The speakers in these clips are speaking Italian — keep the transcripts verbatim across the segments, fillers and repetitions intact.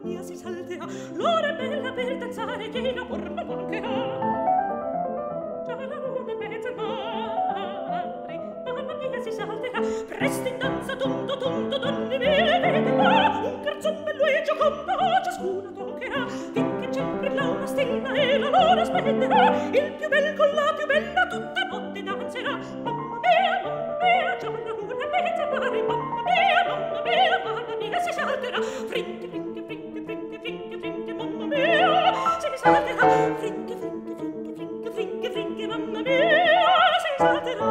mia si salterà, l'ora è bella per danzare che l'amor non mancherà. Già la luna in mezzo al mare, mamma mia si salterà, presto in danza tondo tondo donne mie vede là, un garzon bello e giocondo ciascuna toccherà, finché c'è brilla una stella e la luna splenderà, il più bel con la più bella tutta notte danzerà. Mamma mia, mamma mia, già la luna in mezzo al mare, mamma mia, mamma mia, mamma mia si salterà, frinche frinche frinche frinche frinche frinche mamma mia si salterà, frinche frinche frinche frinche frinche frinche mamma mia si salterà.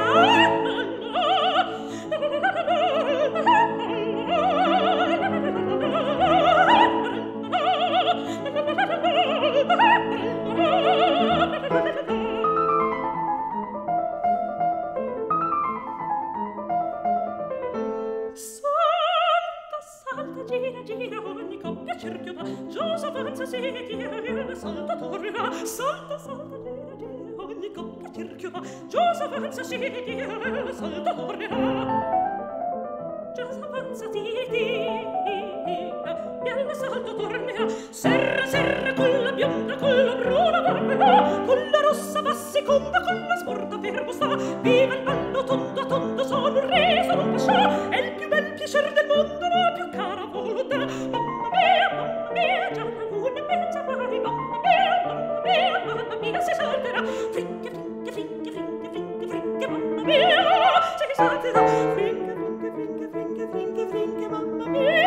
Gira, gira, ogni coppia cerchio va, Giosa avanza, si tira, il salta tornerà, salta, salta, gira, gira, ogni coppia cerchio va, Giosa avanza, si tira, il salta tornerà. Giosa avanza, si tira, e al salto tornerà, serra, serra, con la bionda, con la bruna tornerà, con la rossa va seconda, con la sporta fermo sta, viva il ballo tondo a tondo, sono un re, sono un pascià, è il più bel piacer del mondo, la più cara voluta. Mamma mia, mamma mia, già la luna in mezzo al mare, mamma mia, mamma mia, mamma mia si salterà, frinche, frinche, frinche, frinche, frinche, frinche, mamma mia si salterà, frinche, frinche, frinche, frinche, frinche, frinche, mamma mia